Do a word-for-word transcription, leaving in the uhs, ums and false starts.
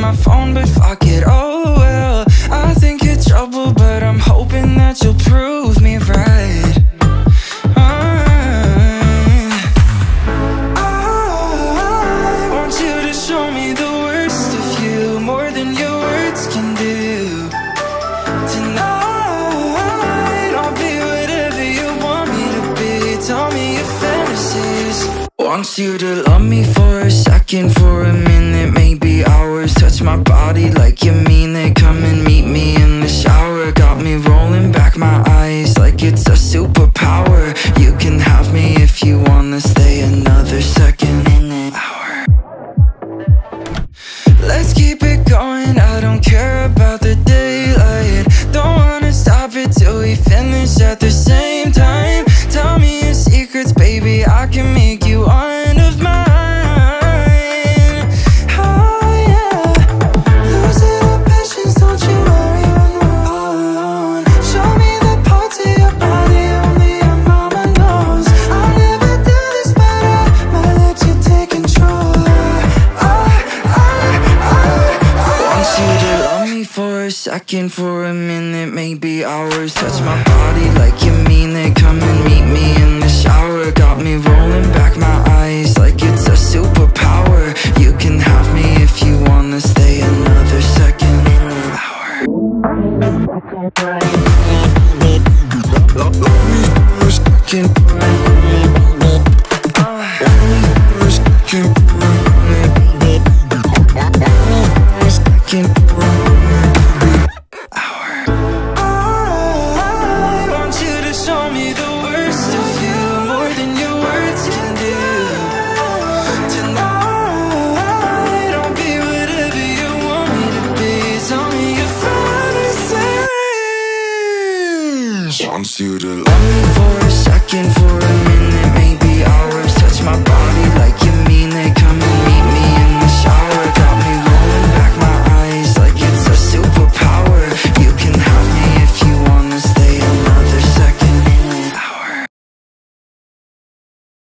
my phone, but fuck it, oh well. I think you're trouble, but I'm hoping that you'll prove me right. uh, I want you to show me the worst of you, more than your words can do. Tonight I'll be whatever you want me to be. Tell me your fantasies. Want you to love me for a second, for a minute, maybe hours. Touch my body like you mean it. Come and meet me in the shower. Got me rolling back my eyes like it's a superpower. You can have me if you wanna stay another second, minute, hour. Let's keep it going, I don't care about the daylight. Don't wanna stop it till we finish at the same time. Tell me your secrets, baby, I can make you one of mine. Oh yeah, losing our patience, don't you worry when we're all alone. Show me the parts of your body only your mama knows. I'll never do this, but I might let you take control. I, I, I, I want you to love me for a second, for a minute, maybe hours. Touch my body like you mean it. Come and meet me in the shower. Got me rolling back my eyes like it's a superpower. You can have me if you wanna stay another second, minute, hour. I want you to show me the worst of you, more than your words can do. Tonight I'll be whatever you want me to be. Tell me your fantasies. Want you to love me for a second, for a minute, maybe hours. Touch my body